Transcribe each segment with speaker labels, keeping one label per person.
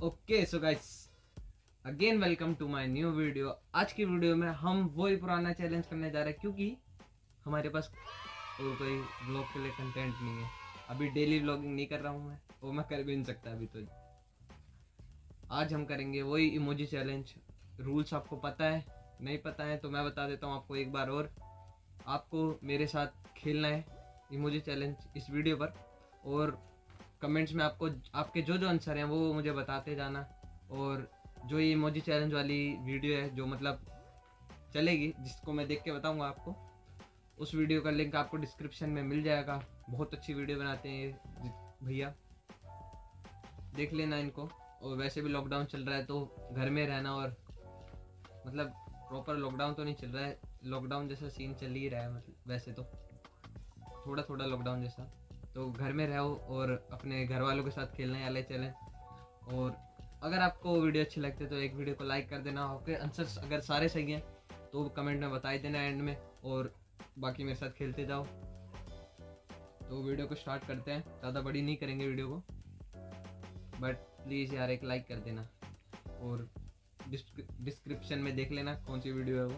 Speaker 1: Okay so guys again welcome to my new video. आज की video में हम वही पुराना चैलेंज करने जा रहे हैं क्योंकि हमारे पास और कोई व्लॉग के लिए कंटेंट नहीं है। अभी डेली व्लॉगिंग नहीं कर रहा हूँ मैं, वो मैं कर भी नहीं सकता अभी। तो आज हम करेंगे वही इमोजी चैलेंज। रूल्स आपको पता है, नहीं पता है तो मैं बता देता हूँ आपको एक बार और। आपको मेरे साथ खेलना है इमोजी चैलेंज इस वीडियो पर, और कमेंट्स में आपको आपके जो जो आंसर हैं वो मुझे बताते जाना। और जो ये इमोजी चैलेंज वाली वीडियो है जो मतलब चलेगी, जिसको मैं देख के बताऊंगा आपको, उस वीडियो का लिंक आपको डिस्क्रिप्शन में मिल जाएगा। बहुत अच्छी वीडियो बनाते हैं ये भैया, देख लेना इनको। और वैसे भी लॉकडाउन चल रहा है तो घर में रहना, और मतलब प्रॉपर लॉकडाउन तो नहीं चल रहा है, लॉकडाउन जैसा सीन चल ही रहा है, मतलब वैसे तो थोड़ा थोड़ा लॉकडाउन जैसा। तो घर में रहो और अपने घर वालों के साथ खेलने वाले चैलेंज। और अगर आपको वीडियो अच्छी लगती है तो एक वीडियो को लाइक कर देना। आपके आंसर्स अगर सारे सही हैं तो कमेंट में बता ही देना एंड में, और बाकी मेरे साथ खेलते जाओ। तो वीडियो को स्टार्ट करते हैं, ज़्यादा बड़ी नहीं करेंगे वीडियो को, बट प्लीज़ यार एक लाइक कर देना। और डिस्क्रिप्शन में देख लेना कौन सी वीडियो है वो,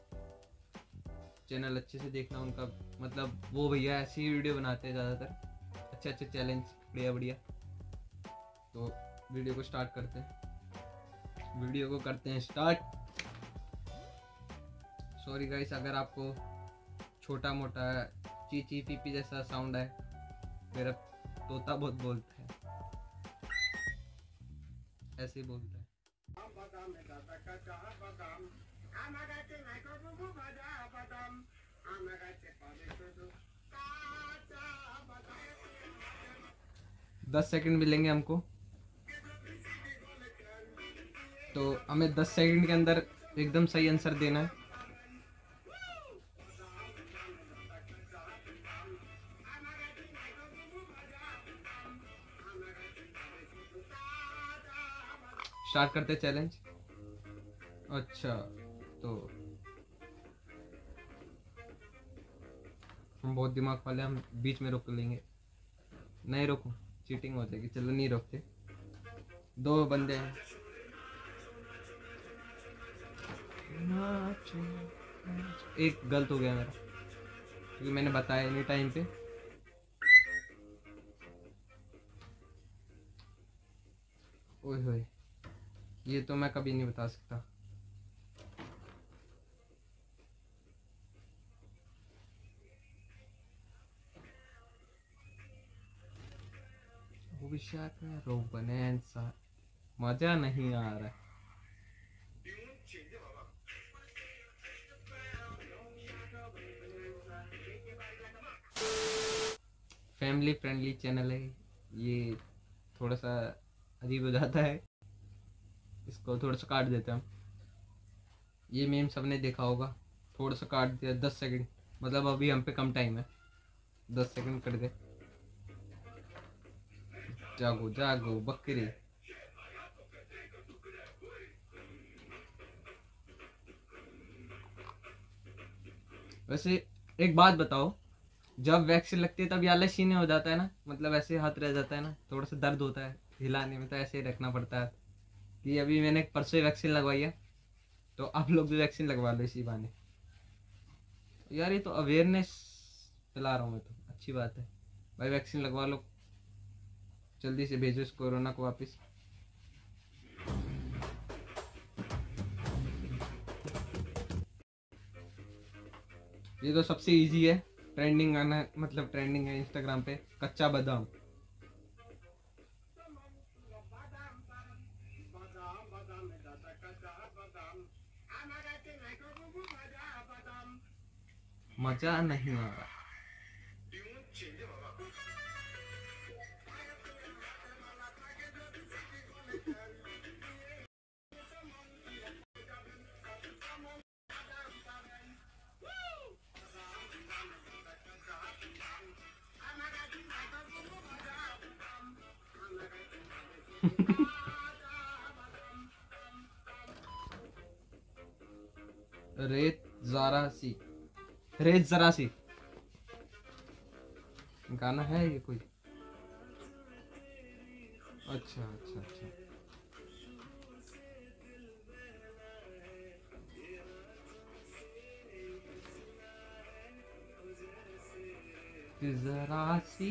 Speaker 1: चैनल अच्छे से देखना उनका। मतलब वो भैया ऐसी वीडियो बनाते हैं ज़्यादातर, अच्छे अच्छे चैलेंज, बढ़िया बढ़िया। तो वीडियो को स्टार्ट करते हैं, वीडियो को करते हैं स्टार्ट। सॉरी गाइस अगर आपको छोटा मोटा ची पी जैसा साउंड है, मेरा तोता बहुत बोलता है, ऐसे ही बोलता है। दस सेकंड मिलेंगे हमको, तो हमें 10 सेकंड के अंदर एकदम सही आंसर देना है। स्टार्ट करते चैलेंज। अच्छा तो हम बहुत दिमाग वाले, हम बीच में रोक लेंगे। नहीं रोको, चीटिंग हो जाएगी। चलो नहीं रोकते, दो बंदे हैं। एक गलत हो गया मेरा क्योंकि मैंने बताया नहीं टाइम पे। ओए होए, ये तो मैं कभी नहीं बता सकता। रोबनेंसा, मजा नहीं आ रहा है। फैमिली फ्रेंडली चैनल है ये, थोड़ा सा अजीब हो जाता है, इसको थोड़ा सा काट देते हैं हम। ये मीम सबने देखा होगा, थोड़ा सा काट दिया 10 सेकंड, मतलब अभी हम पे कम टाइम है, 10 सेकंड कट गए। जागो जागो बकरी। वैसे एक बात बताओ, जब वैक्सीन लगती है तब ये आलसी नहीं हो जाता है ना, मतलब ऐसे हाथ रह जाता है ना, थोड़ा सा दर्द होता है हिलाने में, तो ऐसे ही रखना पड़ता है कि अभी मैंने परसों ही वैक्सीन लगवाई है, तो आप लोग भी वैक्सीन लगवा लो इसी बहाने। यार ये तो अवेयरनेस फैला रहा हूँ मैं, तो अच्छी बात है भाई, वैक्सीन लगवा लो, जल्दी से भेजो इस कोरोना को वापस। ये तो सबसे इजी है, ट्रेंडिंग आना, मतलब ट्रेंडिंग है इंस्टाग्राम पे, कच्चा बादाम। मजा नहीं आ रहा। रेत जरा सी, रेत जरा सी गाना है ये कोई? अच्छा अच्छा अच्छा, जरा सी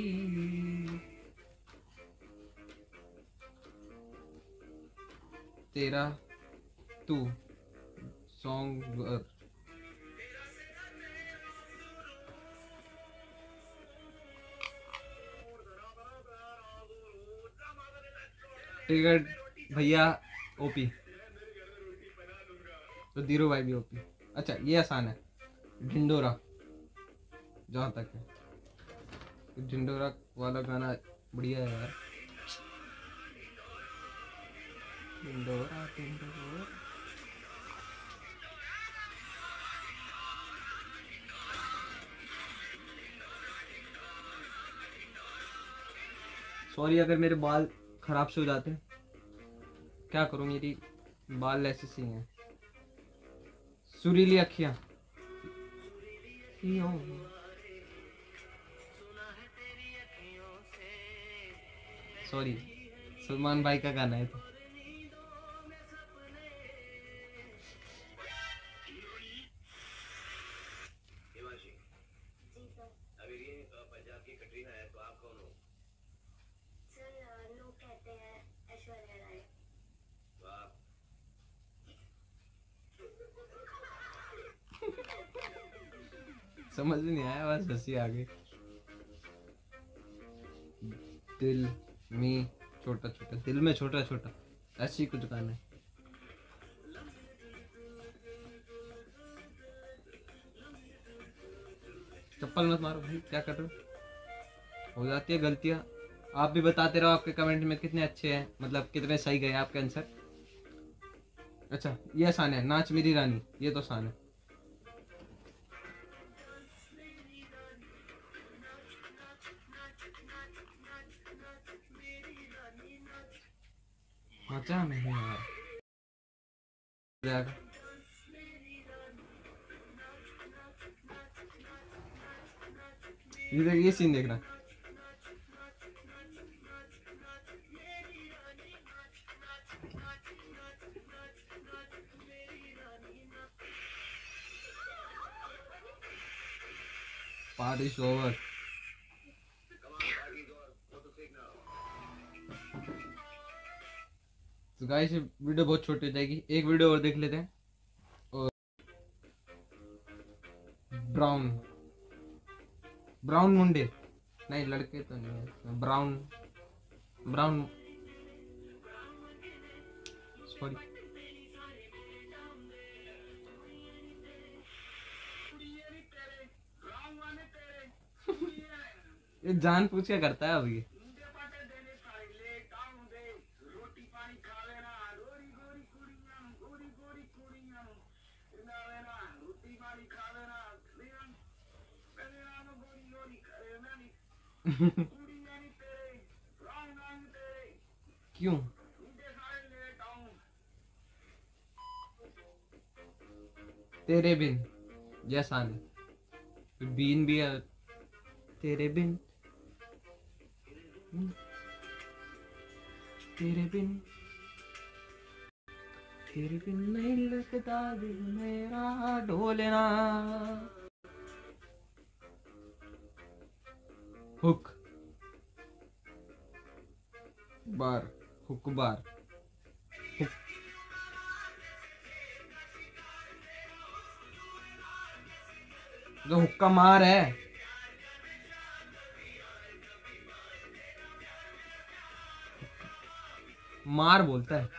Speaker 1: तेरा तू सॉन्ग टिकट भैया ओपी तो धीरू भाई भी ओपी। अच्छा ये आसान है, ढिंडोरा जहाँ तक है, ढिंडोरा वाला गाना बढ़िया है यार। ढिंडोरा ढिंडोरा सॉरी अगर मेरे बाल खराब से हो जाते हैं, क्या करूं, मेरी बाल ऐसे सी हैं। सुरीली अखियां, सॉरी सलमान भाई का गाना है तो। समझ नहीं आया, बस हंसी आ गई। दिल में छोटा छोटा, दिल में छोटा छोटा, ऐसी कुछ गाना है। चप्पल मत मारो भाई, क्या कर रहे हो जाती है गलतियां। आप भी बताते रहो आपके कमेंट में कितने अच्छे हैं, मतलब कितने सही गए आपके आंसर। अच्छा ये आसान है, नाच मेरी रानी, ये तो आसान है। मचा नहीं यार, ये सीन देखना। Party over. तो गाइस वीडियो बहुत छोटी हो जाएगी, एक वीडियो और देख लेते हैं। और ब्राउन ब्राउन मुंडे, नहीं लड़के तो नहीं है, ब्राउन ब्राउन सॉरी। ये जान पूछ के करता है अभी। क्यों तेरे बिन, जैसा नहीं बीन भी है, तेरे बिन तेरे बिन तेरे बिन नहीं लगता दिल मेरा ढोलना। हुक बार, हुक बार, हुक। जो हुक्का मार है, मार बोलता है।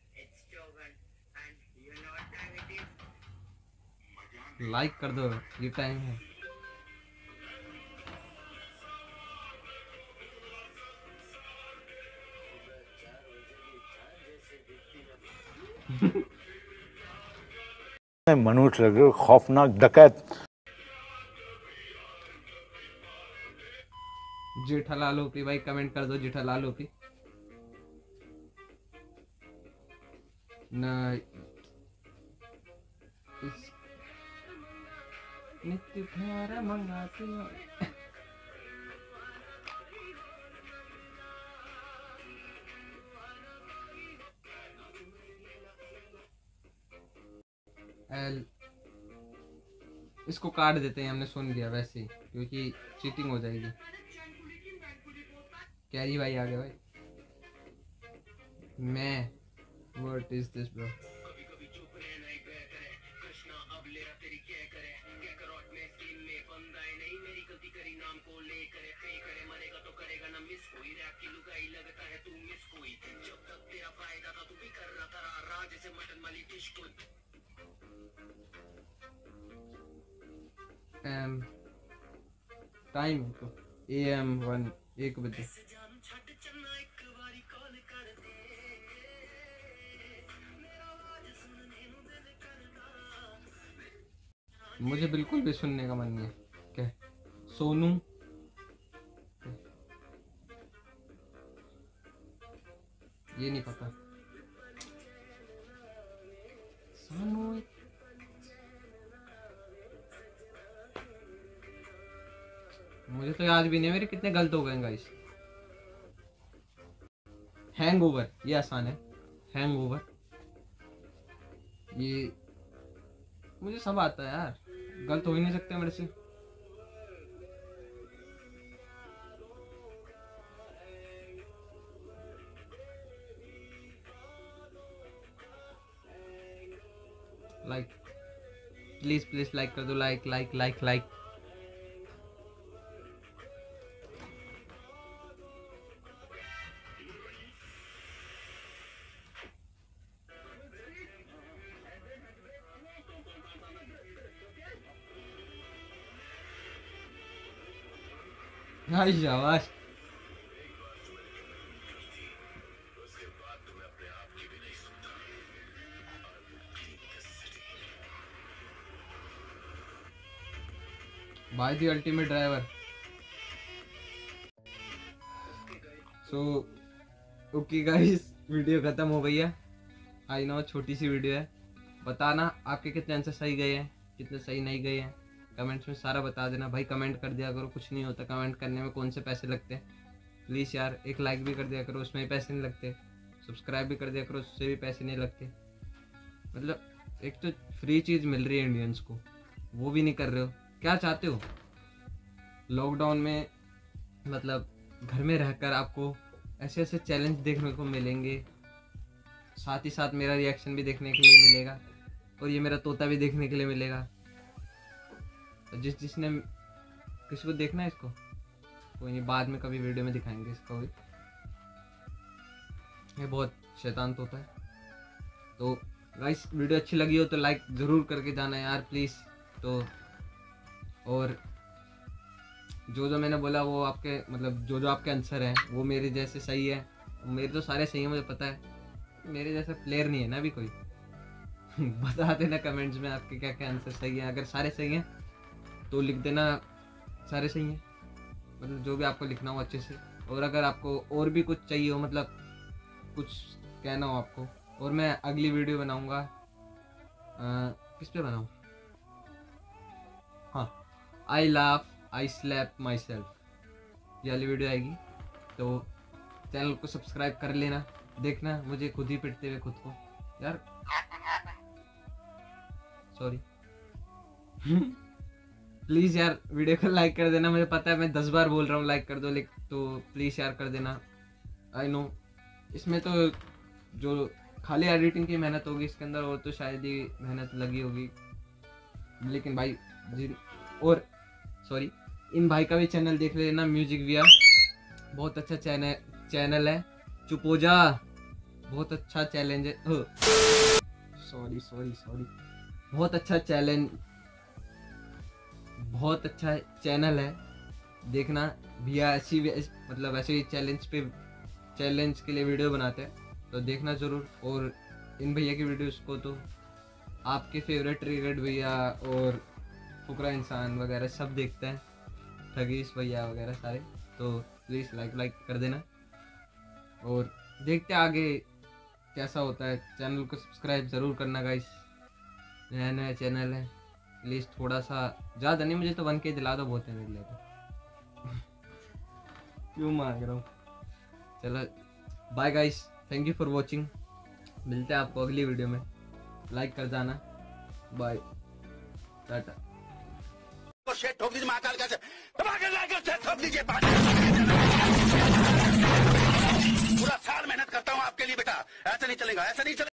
Speaker 1: लाइक कर दो, ये टाइम है।
Speaker 2: मनुष्य लग रहे हो, खौफनाक डकैत।
Speaker 1: जेठालाल ओपी भाई कमेंट कर दो, जेठालाल ओपी न नित्य प्यारा मंगाते हो। एल इसको काट देते हैं, हमने सुन लिया वैसे ही क्योंकि चीटिंग हो जाएगी। कैरी भाई आ गए भाई। मैं what is this bro? Time तो AM 1 बजे। मुझे बिल्कुल भी सुनने का मन नहीं है। क्या सोनू? ये नहीं पता। सोनू मुझे तो याद भी नहीं मेरे कितने गलत हो गए गाइस। हैंगओवर ये आसान है। हैंगओवर ये मुझे सब आता है यार, गलत हो ही नहीं सकते मेरे से। लाइक प्लीज प्लीज लाइक कर दो, लाइक लाइक लाइक लाइक। हाँ शाबाश। भाई the ultimate driver. So okay guys, video खत्म हो गई है। आई नो छोटी सी वीडियो है। बताना आपके कितने आंसर सही गए हैं, कितने सही नहीं गए हैं, कमेंट्स में सारा बता देना भाई। कमेंट कर दिया करो, कुछ नहीं होता कमेंट करने में, कौन से पैसे लगते हैं। प्लीज़ यार एक लाइक भी कर दिया करो, उसमें भी पैसे नहीं लगते। सब्सक्राइब भी कर दिया करो, उससे भी पैसे नहीं लगते। मतलब एक तो फ्री चीज़ मिल रही है इंडियंस को, वो भी नहीं कर रहे हो। क्या चाहते हो? लॉकडाउन में मतलब घर में रहकर आपको ऐसे ऐसे चैलेंज देखने को मिलेंगे, साथ ही साथ मेरा रिएक्शन भी देखने के लिए मिलेगा, और ये मेरा तोता भी देखने के लिए मिलेगा। तो जिसने किसी को देखना है इसको, कोई नहीं, बाद में कभी वीडियो में दिखाएंगे इसको भी। ये बहुत शैतान तोता है। तो गाइस वीडियो अच्छी लगी हो तो लाइक ज़रूर करके जाना यार प्लीज़। तो और जो जो मैंने बोला वो आपके मतलब जो जो आपके आंसर हैं वो मेरे जैसे सही है। मेरे तो सारे सही हैं, मुझे पता है। मेरे जैसा प्लेयर नहीं है ना अभी कोई। बता देना कमेंट्स में आपके क्या क्या आंसर सही है। अगर सारे सही हैं तो लिख देना सारे सही हैं, मतलब जो भी आपको लिखना हो अच्छे से। और अगर आपको और भी कुछ चाहिए हो, मतलब कुछ कहना हो आपको, और मैं अगली वीडियो बनाऊंगा। किस पे बनाऊँ? हाँ, I laugh I slap myself, ये वाली वीडियो आएगी। तो चैनल को सब्सक्राइब कर लेना, देखना मुझे खुद ही पिटते हुए खुद को यार। सॉरी। प्लीज़ यार वीडियो को लाइक कर देना। मुझे पता है मैं 10 बार बोल रहा हूँ लाइक कर दो, लेकिन तो प्लीज़ यार कर देना। आई नो इसमें तो जो खाली एडिटिंग की मेहनत होगी इसके अंदर, और तो शायद ही मेहनत लगी होगी। लेकिन भाई जी, और सॉरी, इन भाई का भी चैनल देख लेना, म्यूजिक विया, बहुत अच्छा चैनल है। चुप हो जा, बहुत अच्छा चैलेंज है। सॉरी सॉरी सॉरी, बहुत अच्छा चैनल है, देखना भैया। ऐसी मतलब ऐसे ही चैलेंज के लिए वीडियो बनाते हैं, तो देखना ज़रूर। और इन भैया की वीडियोस को तो आपके फेवरेट ट्रिगर्ड भैया और फुकरा इंसान वगैरह सब देखते हैं, ठगीस भैया वगैरह सारे। तो प्लीज़ लाइक कर देना, और देखते आगे कैसा होता है। चैनल को सब्सक्राइब ज़रूर करना गाइस, नया चैनल है। प्लीज़ थोड़ा सा, ज़्यादा नहीं, मुझे तो 1K दिला दो, बहुत है मेरे लिए तो। क्यों मांग रहा हूँ। चलो bye guys, thank you for watching. मिलते हैं आपको अगली वीडियो में, लाइक कर जाना। बाय, टाटा।
Speaker 3: शेड ठोक दीजिए, महाकाल का दबा के लाकर शेड ठोक दीजिए। पूरा साल मेहनत करता हूँ आपके लिए बेटा, ऐसा नहीं चलेगा, ऐसा नहीं चलेगा।